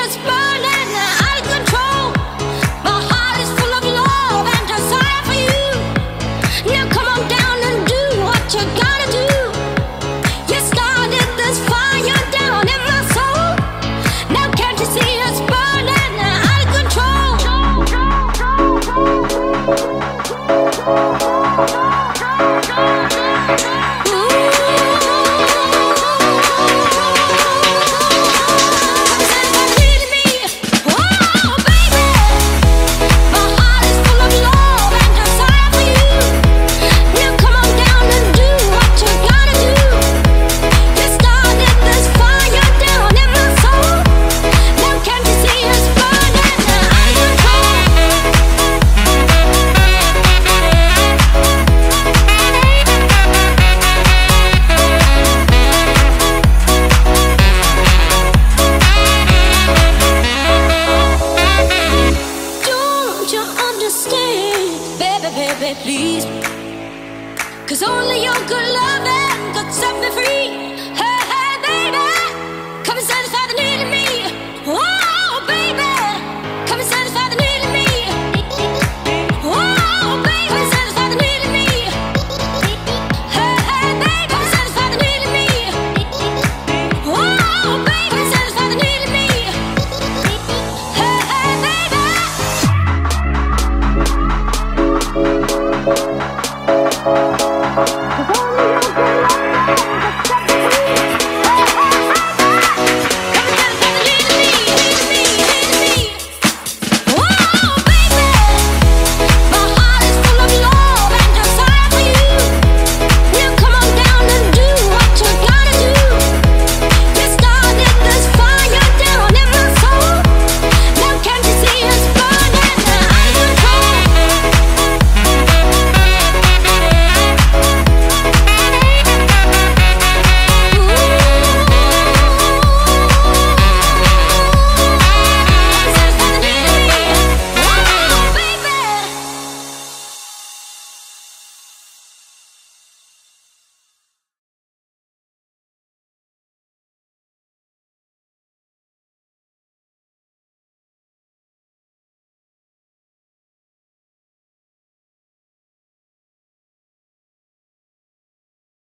us burning out of control. My heart is full of love and desire for you. Now come on down and do what you gotta do. You started this fire down in my soul. Now can't you see us burning out of control? Please, 'cause only your good